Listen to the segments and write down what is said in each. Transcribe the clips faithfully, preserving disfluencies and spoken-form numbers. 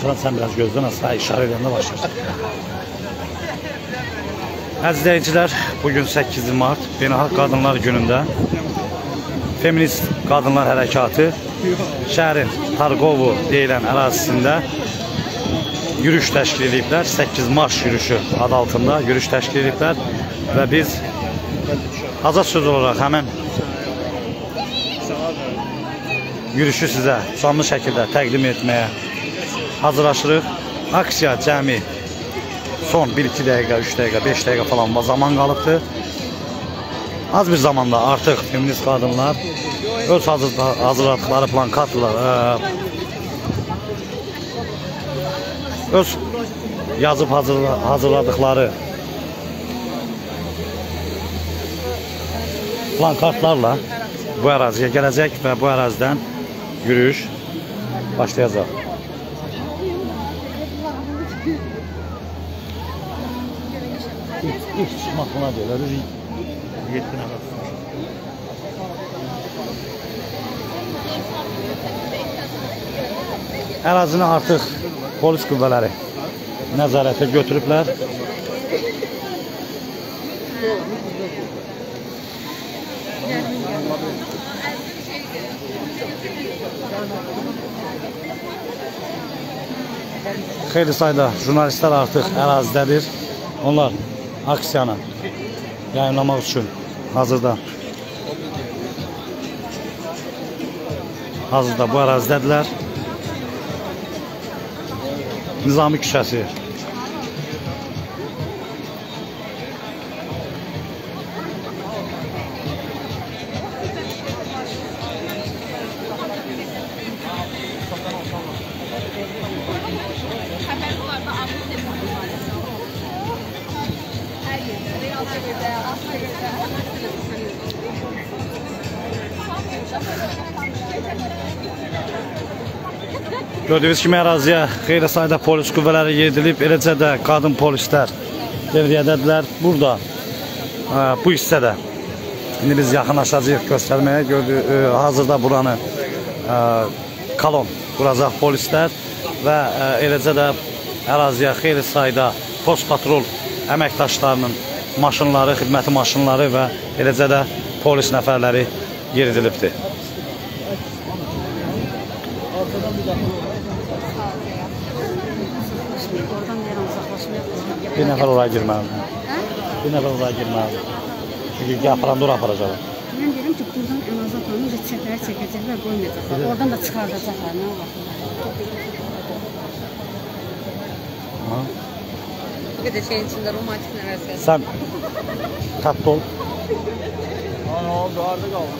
başlasan sen biraz gözden asla işaret edende başlarsın. Əziz izləyicilər, bugün səkkiz mart Beynəlxalq Qadınlar Günündə Feminist Qadınlar Hərəkatı şəhərin Targovu deyilən ərazisində yürüyüş təşkil ediblər. səkkiz marş yürüyüşü adı altında yürüyüş təşkil ediblər və biz azad söz olaraq həmin yürüyüşü sizə canlı şəkildə təqdim etməyə hazırlaşırıq. Aksiya cəmi son bir iki dəqiqə, üç dəqiqə, beş dəqiqə falan zaman qalıbdır. Az bir zamanda artıq feminist qadınlar öz hazırladıqları plankatlar, öz yazıb hazırladıqları plankartlarla bu əraziyə gələcək və bu ərazidən yürüyüş başlayacaq. İlk çıxmaq buna deyilər, yetkin əvəz. Ərazini artıq polis qüvvələri nəzarətə götürüblər. Xeyli sayda jurnalistlər artıq ərazidədir. Onlar aksiyanı yayınlamaq üçün hazırda hazırda bu ərazidədirlər. Nizami küçəsi gördüyünüz kimi əraziyə xeyli sayda polis qüvvələri yeridilib, eləcə də qadın polislər devriyədədirlər. Burada bu hissədə indi biz yaxınlaşacağıq göstərməyə. Gördük, hazırda buranı kolon quracaq polislər və eləcə də əraziyə xeyli sayda post patrol əməkdaşlarının maşınları, xidməti maşınları və eləcə də polis nəfərləri yeridilibdir. Bir nəfər oraya girməlidir. Bir nəfər oraya girməlidir. Çünki aparanda oraya aparacaqlar. Mən deyirəm ki, buradan ən azından reçetləri çəkəcəklər, qoymayacaqlar. Oradan da çıxardacaqlar. Nə baxırlar? Bu qədər şeyin içində romantik nələrsə. Sən tatlı ol. Nə oldu? Harada qaldı?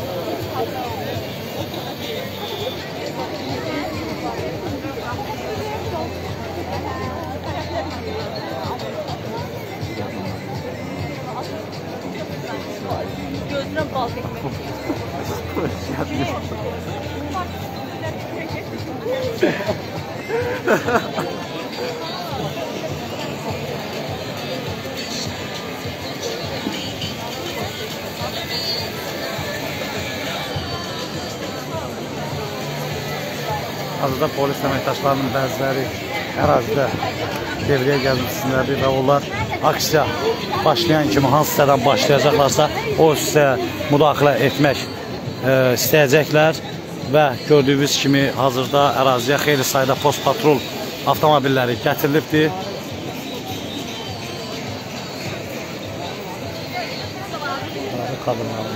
Gözünə bal çəkmək. Hazırda polis əməkdaşlarının bəziləri ərazidə devrəyə gəlməsindədir və onlar aksiya başlayan kimi hansı hissədən başlayacaqlarsa o hissəyə müdaxilə etmək e, istəyəcəklər və gördüyünüz kimi hazırda əraziyə xeyli sayda post patrol avtomobilləri gətirilibdir. Qadınlar.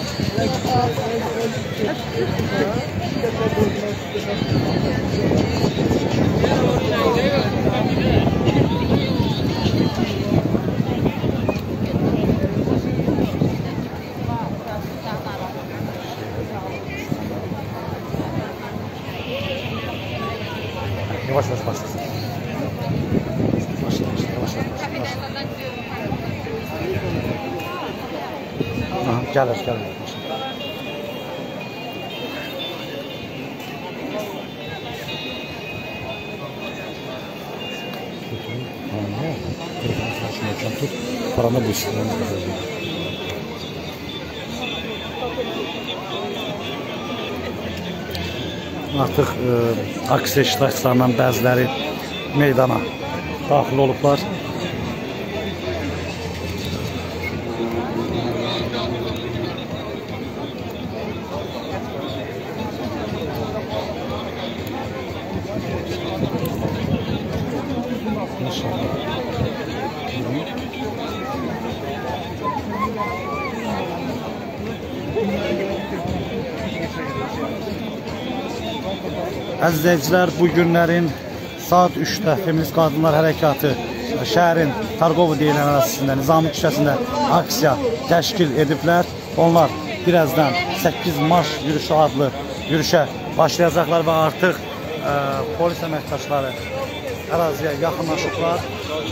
Yavaş yavaş başlasın. Yavaş yavaş yavaş yavaş. Aha, gelir gelir. Tut. Paranı bu işten. Artıq e, aksiya iştirakçılarından bəziləri meydana daxil olublar. Əziz izləyicilər, bu günlərin saat üçdə Feminist Qadınlar Hərəkatı şəhərin Targovu deyilən ərazisində, Nizami küçəsində aksiya təşkil ediblər. Onlar birazdan səkkiz marş yürüyüşü adlı yürüyüşə başlayacaqlar və artıq ə, polis əməkdaşları əraziyə yaxınlaşıblar.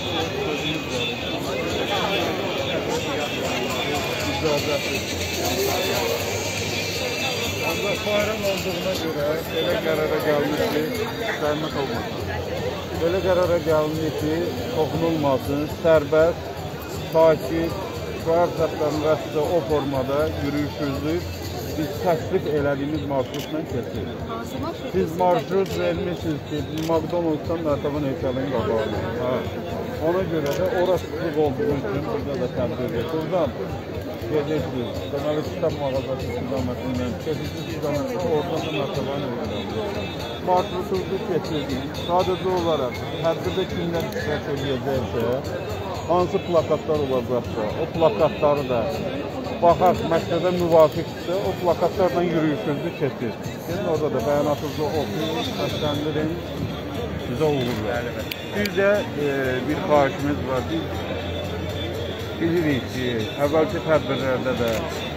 Ancaq bayram olduğuna görə belə qərara gəlmiş ki, zəhmət olmasın. Belə qərara gəlmiş ki, toxunulmasın, sərbəst, sakit, şüar səslərinin rəsdə o formada yürüyüşüzdür. Biz təklif elədiyimiz marşrutla kesirik. Siz marşrut vermişsiniz ki, McDonald's'dan Mərtəban heykəlinin qabağına. Ona görə də orası olduğu üçün burada da təbdir edir. Buradan gedirsiniz, deməli kitab mağazası istiqamətindən keçirsiniz istiqamətdə, oradan da Mərtəban heykəlinin. Marşrutunuzu keçirdiniz. Sadəcə olaraq tədbirdə kimlər iştirak edəcəksə, hansı plakatlar olacaqsa, o plakatları da baxaq, məqsədə müvafiqdirsə, o plakatlarla yürüyüşünüzü keçir. Sizin orada da bəyanatınızı oxuyun, səsləndirin, sizə uğurlar. Bir də e, bir xahişimiz var. Biz bilirik ki, əvvəlki tədbirlərdə də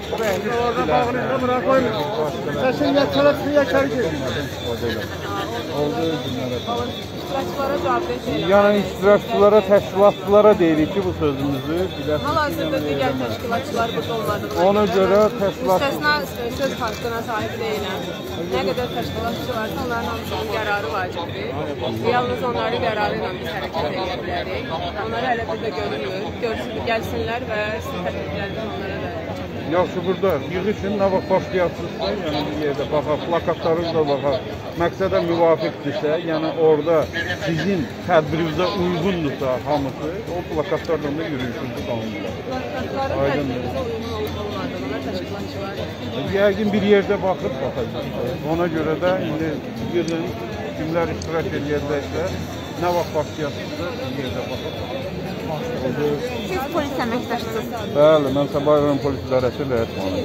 Səsin yatırıqlı yaşar ki. Oldu günlərə. İştirakçılara cavab verir. Yəni iştirakçılara, təşkilatçılara deyirik ki, bu sözümüzü. Hal-hazırda digər təşkilatçılar burada olmadığına Ona görə təşkilat... İstəsna söz haqqına sahib deyiləm. Nə qədər təşkilatçı varsa, onların hamısının qərarı vacibdir. Yalnız onların qərarı ilə biz hərəkət edə bilərik. Onları hələ burada görünmür. Görsün, gəlsinlər və təkliflərdən onlara da Yaxşı, burada yığışın, nə vaxt başlayasınızsa, yəni bir yerdə baxaq, plakatlarınız da baxaq, məqsədə müvafiqdirsə, yəni orada sizin tədbirinizə uyğundursa hamısı, o plakatlarla da yürüyüşünüzü qanunlar. Plakatların tədbirimizə uyğun olub olmadığına təşkilatçılar. Yəqin bir yerdə baxıb baxacaq. Ona görə də indi yığın, kimlər iştirak edəcəksə, nə vaxt başlayasınızsa bir yerdə baxıb. Siz polis əməkdaşısınız. Bəli, mən Sabah polis idarəsi rəhbəriyəm.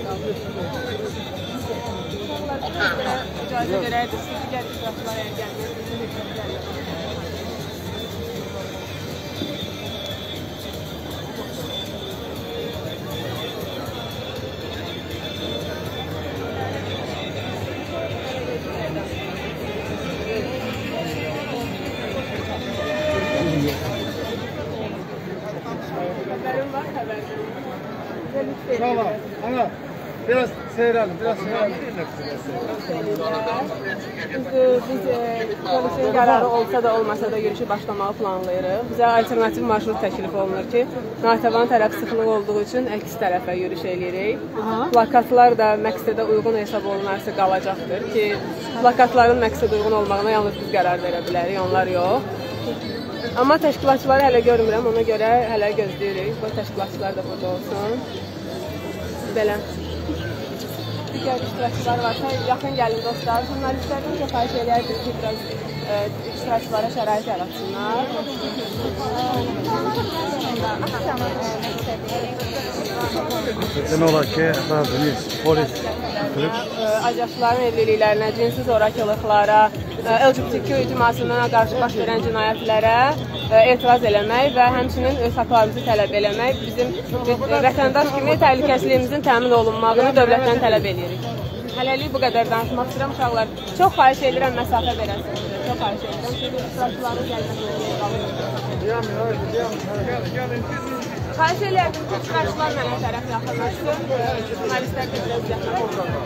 İcazə verərsiniz, digər iştirakçılara gəlmək. Tamam, ana. Biraz seyredelim, biraz seyredelim. Biz polisin qərarı olsa da, olmasa da yürüyüşü başlamağı planlayırıq. Bizə alternativ marşrut təklif olunur ki, Natəvan tərəf sıxlıq olduğu üçün əks tərəfə yürüyüş edirik. Plakatlar da məqsədə uyğun hesab olunarsa qalacaqdır ki, plakatların məqsədə uyğun olmağına yalnız biz qərar verə bilərik, onlar yox. Amma təşkilatçıları hələ görmürəm, ona görə hələ gözləyirik. Bu təşkilatçılar da burada olsun. Belə. Digər iştirakçılar varsa, yaxın gəlin dostlar. Jurnalistlərdən çox xahiş edərdik ki, biraz e, iştirakçılara şərait yaratsınlar. Demək olar ki, razıyız. Polis, Azyaşlıların evliliklərinə, cinsi zorakılıqlara, L G B T Q icmasına qarşı baş verən cinayətlərə etiraz eləmək və həmçinin öz haqlarımızı tələb eləmək bizim vətəndaş kimi təhlükəsizliyimizin təmin olunmağını dövlətdən tələb edirik. Hələlik bu qədər danışmaq istəyirəm uşaqlar. Çox xahiş edirəm məsafə verəsiniz. Çox xahiş edirəm. Çünki iştirakçıların gəlməsini qalır. Xahiş eləyərdim ki, çıxarışlar mənə tərəf yaxınlaşsın. Jurnalistlər də biraz yaxınlaşsın.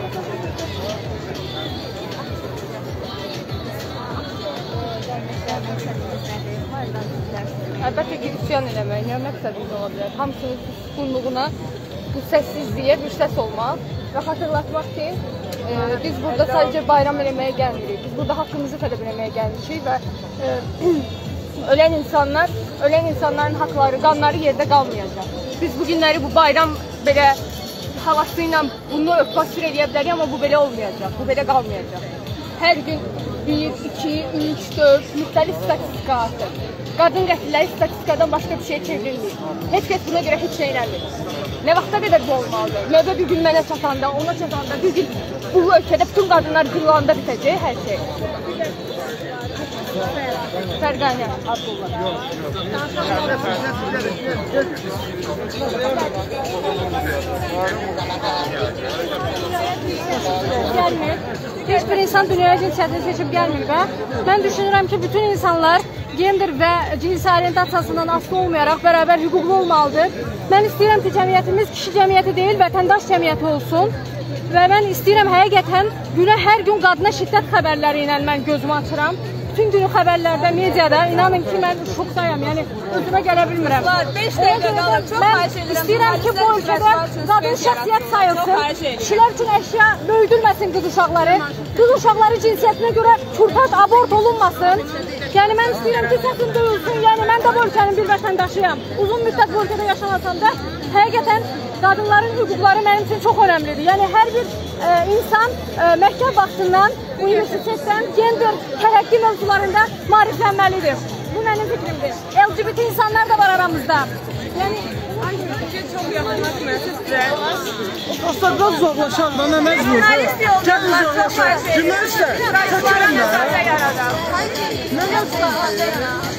Əlbəttə ki, üsyan eləmək, nə məqsədimiz ola bilər? Hamısının susqunluğuna, bu səssizliyə bir səs olmaq və xatırlatmaq ki, e, biz burada sadəcə bayram eləməyə gəlmirik. Biz burada haqqımızı tələb eləməyə gəlmişik və e, ölən insanlar, ölən insanların haqları, qanları yerdə qalmayacaq. Biz bu günləri bu bayram belə havası ilə bunu örtbasır eləyə bilərik, amma bu belə olmayacaq, bu belə qalmayacaq. Hər gün bir, iki, üç, dörd müxtəlif statistika artır. Qadın qətilləri statistikadan başqa bir şey çevrilmir. Heç kəs buna görə heç şey eləmir. Nə vaxta qədər bu olmalıdır? Növbə bir gün mənə çatanda, ona çatanda, bir gün bu ölkədə bütün qadınlar qırılanda bitəcək hər şey. Fərqanə Abdullah. Gəlmir. Heç bir insan dünyaya cinsiyyətini seçib gəlmir və mən düşünürəm ki, bütün insanlar gender və cinsi orientasiyasından asılı olmayaraq bərabər hüquqlu olmalıdır. Mən istəyirəm ki, cəmiyyətimiz kişi cəmiyyəti deyil, vətəndaş cəmiyyəti olsun və mən istəyirəm həqiqətən günə hər gün qadına şiddət xəbərləri ilə mən gözümü açıram. Bütün günü xəbərlərdə, mediada, inanın ki, mən şokdayam, yəni özümə gələ bilmirəm. beş dəqiqə qalıb, çox xahiş edirəm. Mən istəyirəm ki, bu ölkədə qadın şəxsiyyət sayılsın, kişilər üçün əşya böyüdülməsin qız uşaqları, qız uşaqları cinsiyyətinə görə çurpat, abort olunmasın. Yəni, mən istəyirəm ki, səsim duyulsun, yəni mən də bu ölkənin bir vətəndaşıyam. Uzun müddət bu ölkədə yaşanasam da, həqiqətən qadınların hüquqları mənim üçün çox önəmlidir. Yəni, hər bir e, insan e, məktəb vaxtından, universitetdən gender tərəqqi mövzularında maariflənməlidir. Bu mənim fikrimdir. L G B T insanlar da var aramızda. Yəni, Çox yaxınlaşmaya sizə. Aslardan zorlaşan da nə məcbur? Jurnalist yoldaşlar, çox xahiş edirəm. Jurnalistlər, çəkirin də. Nə məqsəd?